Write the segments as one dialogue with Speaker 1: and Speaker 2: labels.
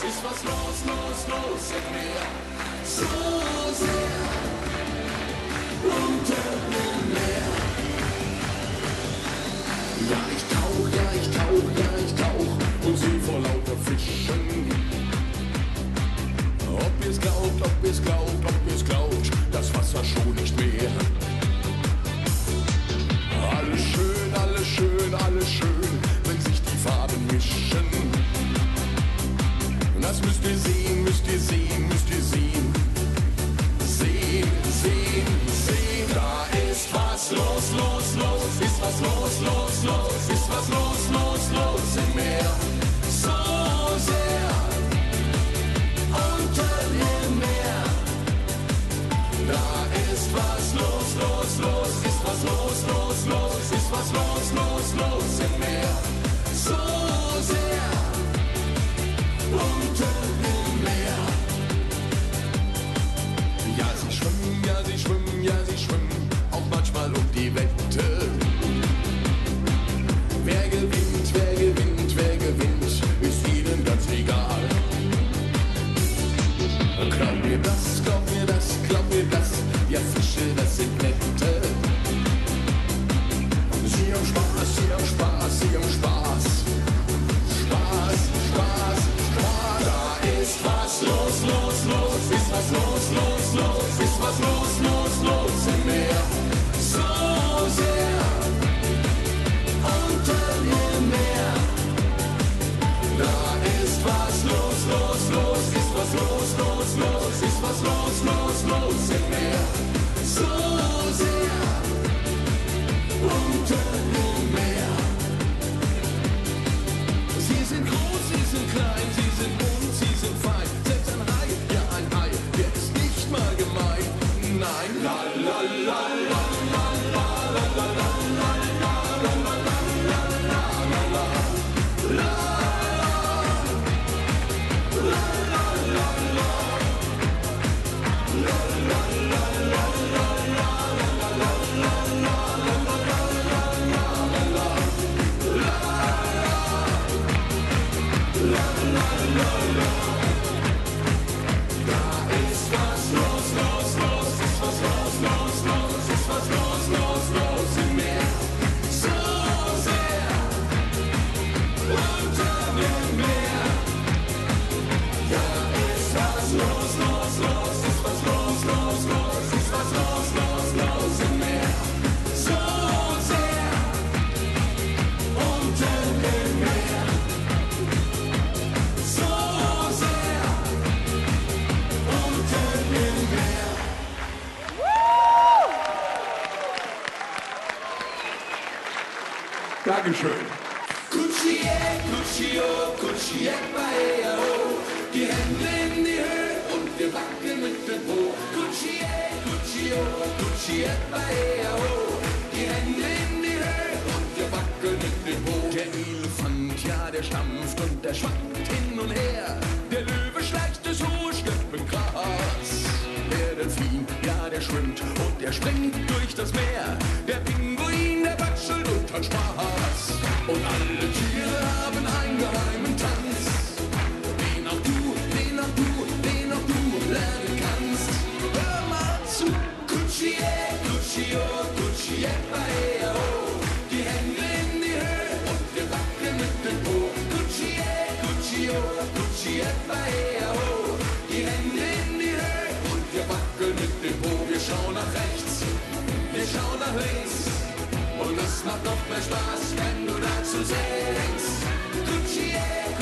Speaker 1: ist was los im Meer. So sehr unter dem Meer. Ja, ich tauch und seh vor lauter Fischen. Ob ihr's glaubt, das Wasser schon nicht mehr. Alles schön, wenn sich die Farben mischen. Das müsst ihr sehen. Sehen, da ist was los, ist was los im Meer. So sehr unter dem Meer. Da ist was los, ist was los im Meer. So sehr unter dem Meer. Ja, sie schwimmen, auch manchmal um die Wette. Wer gewinnt, ist ihnen ganz egal. Glaub mir das, ja Fische, das sind Nette. Sie haben Spaß. Da ist was los, ist was los im Meer. So sehr unter dem Meer. Da ist was los, ist was los im Meer. So sehr unter dem Meer. Sie sind groß, sie sind klein, sie sind bunt, sie sind fein. Selbst ein Hai, ja ein Hai, der ist nicht mal gemein. Nein, la la la la la la la la la la la la la la. Dankeschön. Kutschi, die Hände in die Höhe und wir wackeln mit dem Po. Kutschi, die Hände in die Höhe und wir wackeln mit dem Po. Der Elefant, ja, der stampft und der schwankt hin und her. Der Löwe schleicht das hohe Steppengras. Der Delfin, ja, der schwimmt und der springt durch das Meer. Der Pinguin, der batschelt und hat Spaß. Und alle Tiere haben einen geheimen Tanz, den auch du lernen kannst. Hör mal zu, Kutschi, die Hände in die Höhe und wir wackeln mit dem Po. Kutschi, die Hände in die Höhe und wir wackeln mit dem Po. Wir schauen nach rechts, wir schauen nach links. Und es macht noch mehr Spaß, wenn du dazu singst. Kutschi,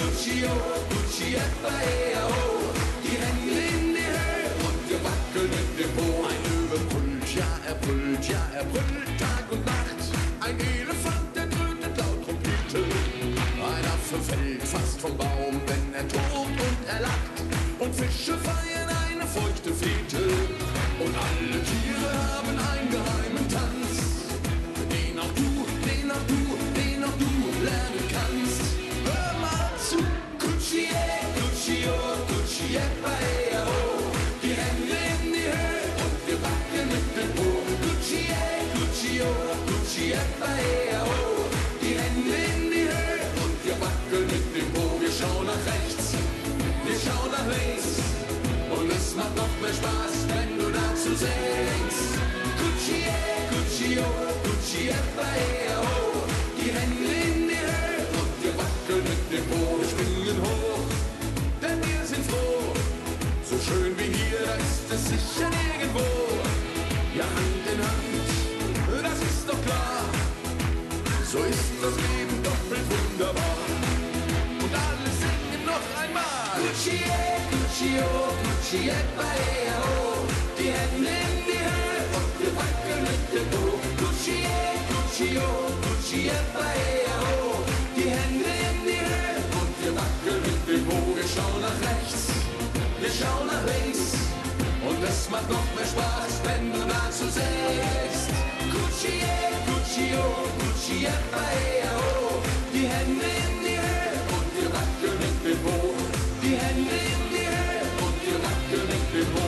Speaker 1: die Hände in die Höhe und wir wackeln mit dem Po. Ein Löwe brüllt, ja er brüllt Tag und Nacht. Ein Elefant, der trötet laut Trompete. Ein Affe fällt fast vom Baum, wenn er tobt und er lacht. Und Fische feiern eine feuchte Fete. Und alle Tiere haben einen geheimen Tanz, den auch du lernen kannst. Hör mal zu, Kutschi, die Hände in die Höhe und wir wackeln mit dem Po. Kutschi, die Hände in die Höhe und wir wackeln mit dem Po. Wir schauen nach rechts, wir mehr Spaß, wenn du dazu singst. Gucci, Gucci, oh, Gucci, oh, die Hände in die Höhe und wir wackeln mit dem Po, wir springen hoch, denn wir sind froh. So schön wie hier, da ist es sicher nirgendwo. Ja, Hand in Hand, das ist doch klar. So ist das Leben doppelt wunderbar. Und alle singen noch einmal. Gucci, Gucci, oh, Gucci, oh, die Hände in die Höhe und wir wackeln mit dem Po. Gucci, Gucci, oh, Gucci, oh, die Hände in die Höhe und wir wackeln mit dem Po. Wir schauen nach rechts, wir schauen nach links und es macht noch mehr Spaß, wenn du dazu singst. Gucci, Gucci, oh, Gucci, oh, die Hände in die Höhe und wir wackeln mit dem Po. Die Hände in die Höhe und wir wackeln mit dem Po.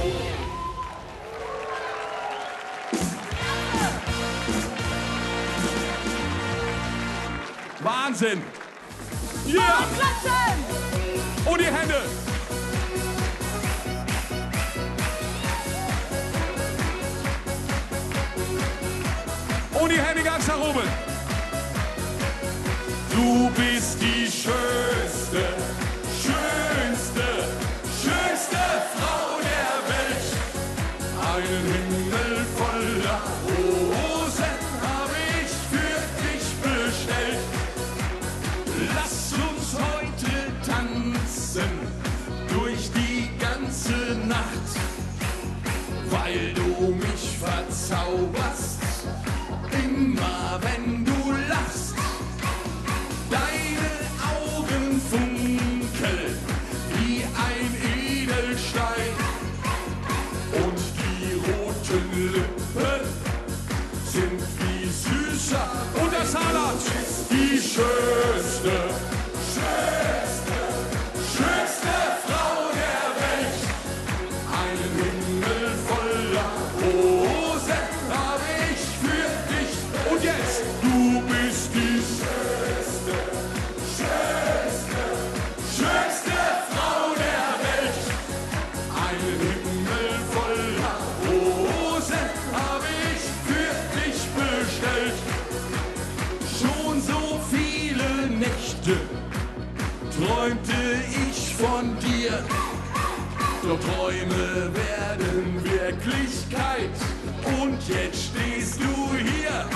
Speaker 2: Wahnsinn! Ja! Yeah. Und die Hände! Und die Hände ganz nach oben! Du bist die schönste, schönste, schönste Frau der Welt. Einen Himmel voller Rosen habe ich für dich bestellt. Lass uns heute tanzen durch die ganze Nacht, weil du mich verzauberst, immer wenn du lachst. Deine Augen funkeln wie ein Edelstein und die roten Lippen sind wie süßer. Und das Saarland ist die schönste, schönste, schönste Frau der Welt. Einen Himmel voller Rosen habe ich für dich. Und jetzt, du bist die schönste, schönste, schönste Frau der Welt. Einen Himmel voller Rosen habe ich für dich bestellt. Schon so viele Nächte träumte ich von dir, doch Träume werden Wirklichkeit und jetzt stehst du hier.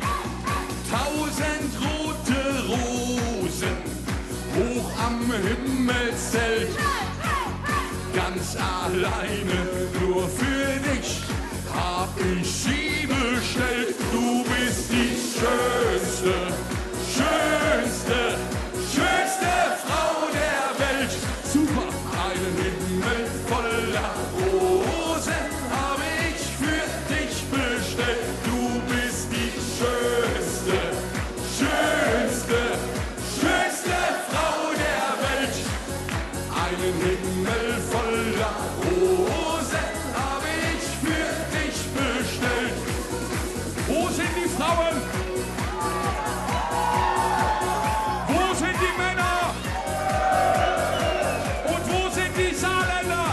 Speaker 2: 1000 rote Rosen hoch am Himmelszelt, ganz alleine nur für dich hab ich sie bestellt. Du bist die schönste, schönste, schönste Frau der Welt. Super, einen Himmel voller Rosen habe ich für dich bestellt. Du bist die schönste, schönste, schönste Frau der Welt. Einen Himmel voller Rosen habe ich für dich bestellt. Wo sind die Frauen? Wo sind die Männer? Und wo sind die Saarländer?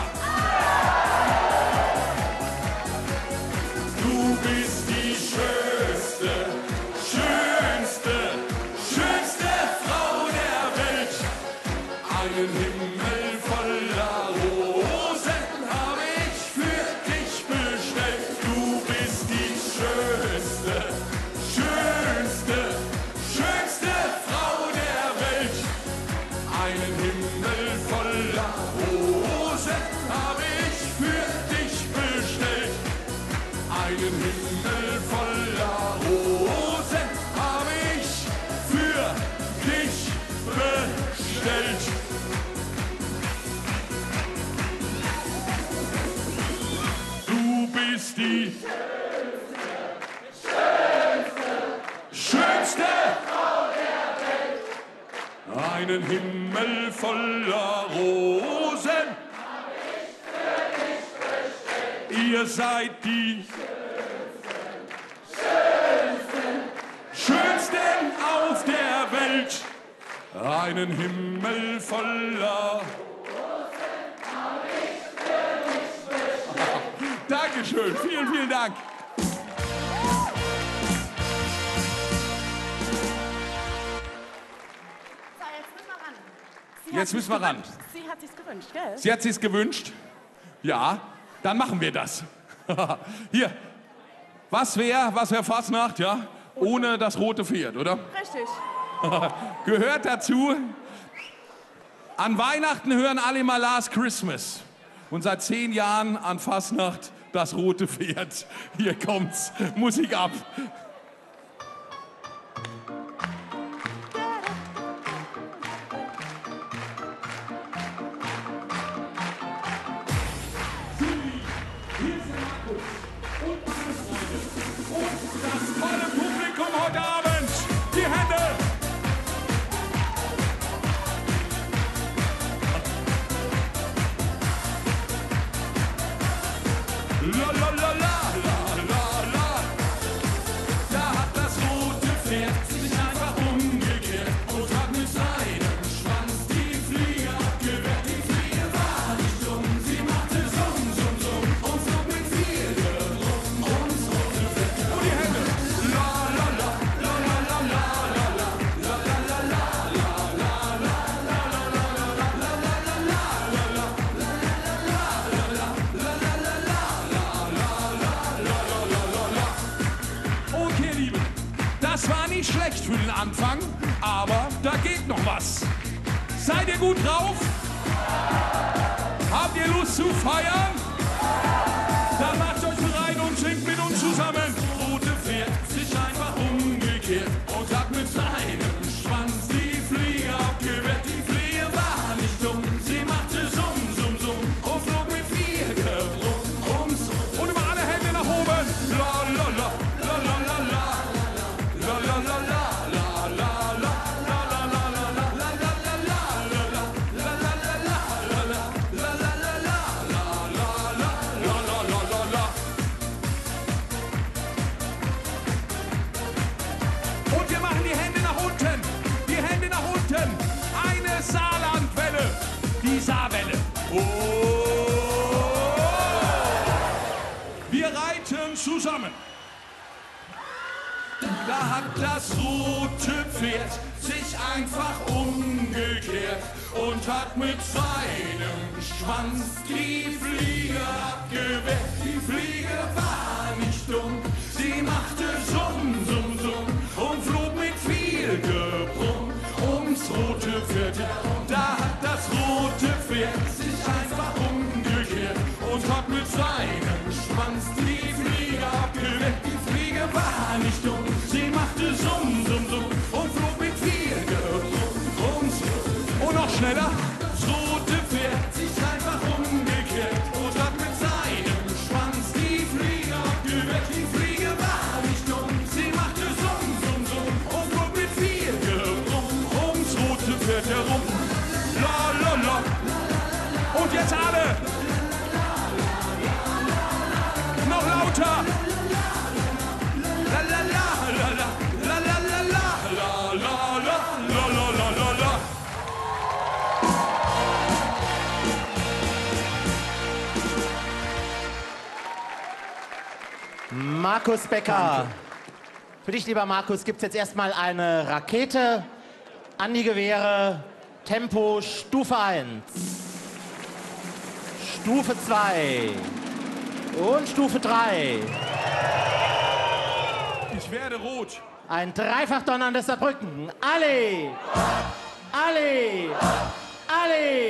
Speaker 2: Du bist die schönste, schönste, schönste Frau der Welt. Einen Himmel voller Rosen habe ich für dich bestellt. Du bist die schönste, schönste, schönste Frau der Welt. Einen Himmel voller Rosen habe ich für dich bestellt. Einen Himmel voller Rosen habe ich für dich bestellt. Du bist die schönste Frau der Welt. Einen Himmel voller Rosen hab ich für dich bestellt. Ihr seid die schönsten auf der Welt. Einen Himmel voller Rosen hab ich für dich bestellt. Dankeschön. Vielen, vielen Dank. Jetzt müssen wir ran.
Speaker 3: Sie hat sich's gewünscht, gell?
Speaker 2: Sie hat sich's gewünscht? Ja, dann machen wir das. Hier, was wär Fastnacht, ja? Ohne das rote Pferd, oder?
Speaker 3: Richtig.
Speaker 2: Gehört dazu. An Weihnachten hören alle mal Last Christmas. Und seit 10 Jahren an Fastnacht das rote Pferd. Hier kommt's. Musik ab. Heute Abend die Hände. La la la la la la la. Da hat das rote Pferd sich einfach umgekehrt und hat mit seinem Schwanz die Fliege abgewehrt. Die Fliege war nicht dumm, sie machte Summ, Summ, Summ und flog mit viel Geruch ums rote Pferd. Und die Hände. La la la. Okay, Liebe, das war nicht schlecht für den Anfang, aber da geht noch was. Seid ihr gut drauf? Habt ihr Lust zu feiern? Dann macht euch bereit und singt mit uns zusammen. Das rote Pferd sich einfach umgekehrt und hat mit seinem Schwanz die Fliege abgewehrt. Die Fliege war nicht dumm, sie machte Summ, Summ, Summ und flog mit viel Geruch ums. Und immer alle Hände nach oben. La la la, la la la la, la la la la, la la la, la la la la, la la la la, la la la la, la la la la, la la la. Und wir machen die Hände nach unten. Die Hände nach unten. Eine Saarlandwelle. Die Saarwelle. Oh. Wir reiten zusammen. Da hat das rote Pferd sich einfach umgekehrt und hat mit seinem Schwanz die Fliege abgewehrt. Die Fliege war nicht dumm, sie machte Summ, Summ, Summ und flog mit viel Gebrumm ums rote Pferd herum. Da hat das rote Pferd sich einfach umgekehrt und hat mit seinem Schwanz die Fliege abgewehrt. Die Fliege war nicht dumm, sie machte Summ, Summ, Summ und flog mit viel Gebrumm ums. Und noch schneller. Das rote Pferd sich einfach umgekehrt und hat mit seinem Schwanz die Fliege abgewehrt. Die Fliege war nicht dumm, sie machte Summ, Summ, Summ und flog mit viel Gebrumm ums rote Pferd herum. La la la. Und jetzt alle. Noch lauter. La la la la la la la la la la la la la la la.
Speaker 4: Markus Becker. Danke. Für dich, lieber Markus, gibt es jetzt erstmal eine Rakete an die Gewehre. Tempo Stufe 1, Stufe 2 und Stufe 3.
Speaker 2: Ich werde rot.
Speaker 4: Ein dreifach donnerndes Saarbrücken. Alle! Alle! Alle!